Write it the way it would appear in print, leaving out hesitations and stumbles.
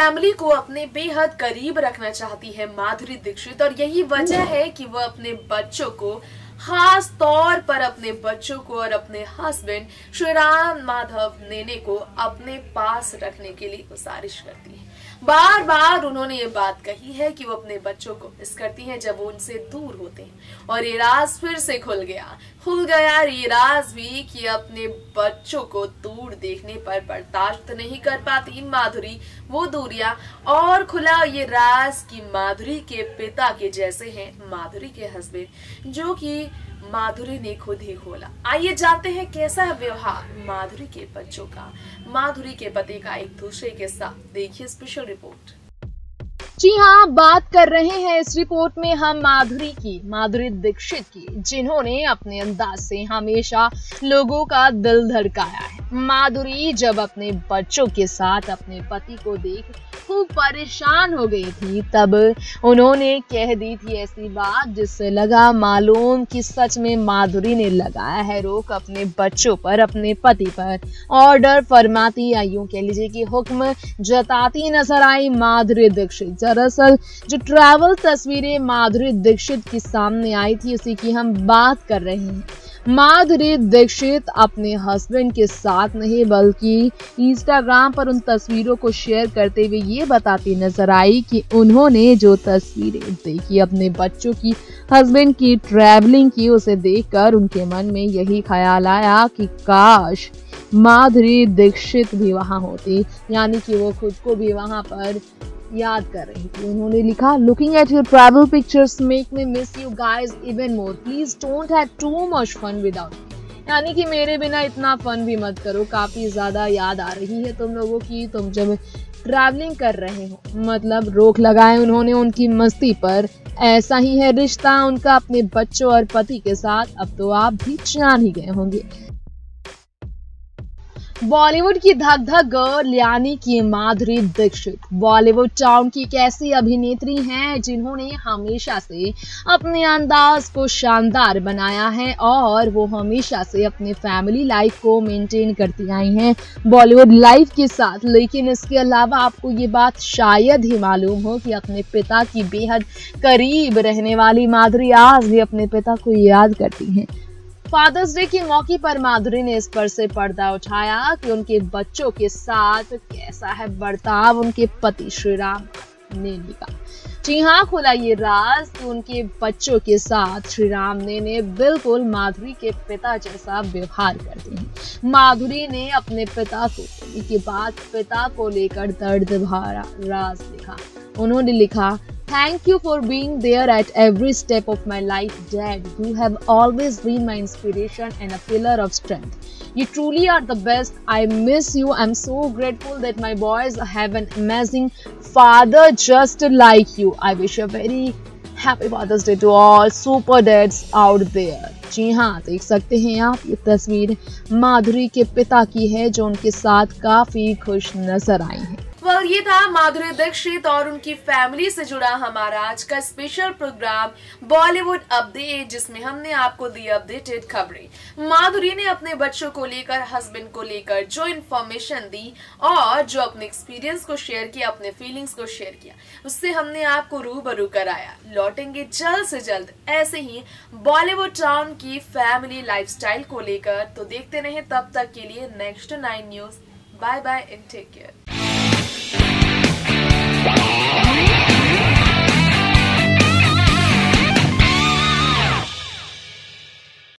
Family को अपने बेहद करीब रखना चाहती है माधुरी दीक्षित, और यही वजह है कि वह अपने बच्चों को, खास तौर पर अपने बच्चों को और अपने हस्बैंड श्रीराम माधव नेने को अपने पास रखने के लिए गुजारिश करती है। बार बार उन्होंने ये बात कही है कि वो अपने बच्चों को मिस करती हैं जब वो उनसे दूर होते हैं, और ये राज फिर से खुल गया ये राज भी कि अपने बच्चों को दूर देखने पर बर्दाश्त नहीं कर पाती माधुरी वो दूरियां, और खुला ये राज कि माधुरी के पिता के जैसे हैं माधुरी के हस्बैंड, जो कि माधुरी ने खुद ही खोला। आइए जानते हैं कैसा है व्यवहार माधुरी के बच्चों का, माधुरी के पति का एक दूसरे के साथ। देखिए स्पेशल रिपोर्ट। जी हाँ, बात कर रहे हैं इस रिपोर्ट में हम माधुरी दीक्षित की, जिन्होंने अपने अंदाज से हमेशा लोगों का दिल धड़काया है। माधुरी जब अपने बच्चों के साथ अपने पति को देख खूब परेशान हो गई थी, तब उन्होंने कह दी थी ऐसी बात जिससे लगा मालूम कि सच में माधुरी ने लगाया है रोक अपने बच्चों पर, अपने पति पर। ऑर्डर फरमाती या यूं कह लीजिए कि हुक्म जताती नजर आई माधुरी दीक्षित। दरअसल जो ट्रैवल तस्वीरें माधुरी दीक्षित की सामने आई थी उसी की हम बात कर रहे हैं। माधुरी दीक्षित अपने हस्बैंड के साथ नहीं बल्कि इंस्टाग्राम पर उन तस्वीरों को शेयर करते हुए ये बताती नजर आई कि उन्होंने जो तस्वीरें देखी अपने बच्चों की, हस्बैंड की ट्रैवलिंग की, उसे देखकर उनके मन में यही ख्याल आया कि काश माधुरी दीक्षित भी वहां होती, यानी कि वो खुद को भी वहां पर याद कर रही थी। उन्होंने लिखा, looking at your travel pictures make me miss you guys even more, please don't have too much fun without, यानी कि मेरे बिना इतना फन भी मत करो, काफी ज्यादा याद आ रही है तुम लोगों की, तुम जब ट्रैवलिंग कर रहे हो। मतलब रोक लगाए उन्होंने उनकी मस्ती पर। ऐसा ही है रिश्ता उनका अपने बच्चों और पति के साथ, अब तो आप भी जान ही गए होंगे। बॉलीवुड की धक धक गर्ल यानी कि माधुरी दीक्षित बॉलीवुड टाउन की एक ऐसी अभिनेत्री हैं जिन्होंने हमेशा से अपने अंदाज को शानदार बनाया है, और वो हमेशा से अपने फैमिली लाइफ को मेंटेन करती आई हैं बॉलीवुड लाइफ के साथ। लेकिन इसके अलावा आपको ये बात शायद ही मालूम हो कि अपने पिता की बेहद करीब रहने वाली माधुरी आज भी अपने पिता को याद करती हैं। फादर्स डे के मौके पर माधुरी ने इस पर से पर्दा उठाया कि उनके बच्चों के साथ कैसा है बर्ताव उनके पति श्रीराम नेने का। जी हाँ, खुला ये राज कि उनके बच्चों के साथ श्रीराम नेने बिल्कुल माधुरी के पिता जैसा व्यवहार करते हैं। माधुरी ने अपने पिता को के बाद पिता को लेकर दर्द भरा राज लिखा। उन्होंने लिखा, Thank you for being there at every step of my life, Dad. You have always been my inspiration and a pillar of strength. You truly are the best. I miss you. I'm so grateful that my boys have an amazing father just like you. I wish you a very happy Father's Day to all super dads out there. जी हाँ, देख सकते हैं आप, ये तस्वीर माधुरी के पिता की है जो उनके साथ काफी खुश नजर आई है। ये था माधुरी दीक्षित और उनकी फैमिली से जुड़ा हमारा आज का स्पेशल प्रोग्राम बॉलीवुड अपडेट, जिसमें हमने आपको दी अपडेटेड खबरें। माधुरी ने अपने बच्चों को लेकर, हस्बैंड को लेकर जो इन्फॉर्मेशन दी और जो अपने एक्सपीरियंस को शेयर किया, अपने फीलिंग्स को शेयर किया, उससे हमने आपको रूबरू कराया। लौटेंगे जल्द से जल्द ऐसे ही बॉलीवुड टाउन की फैमिली लाइफस्टाइल को लेकर, तो देखते रहें तब तक के लिए next 9 news. Bye bye and take care.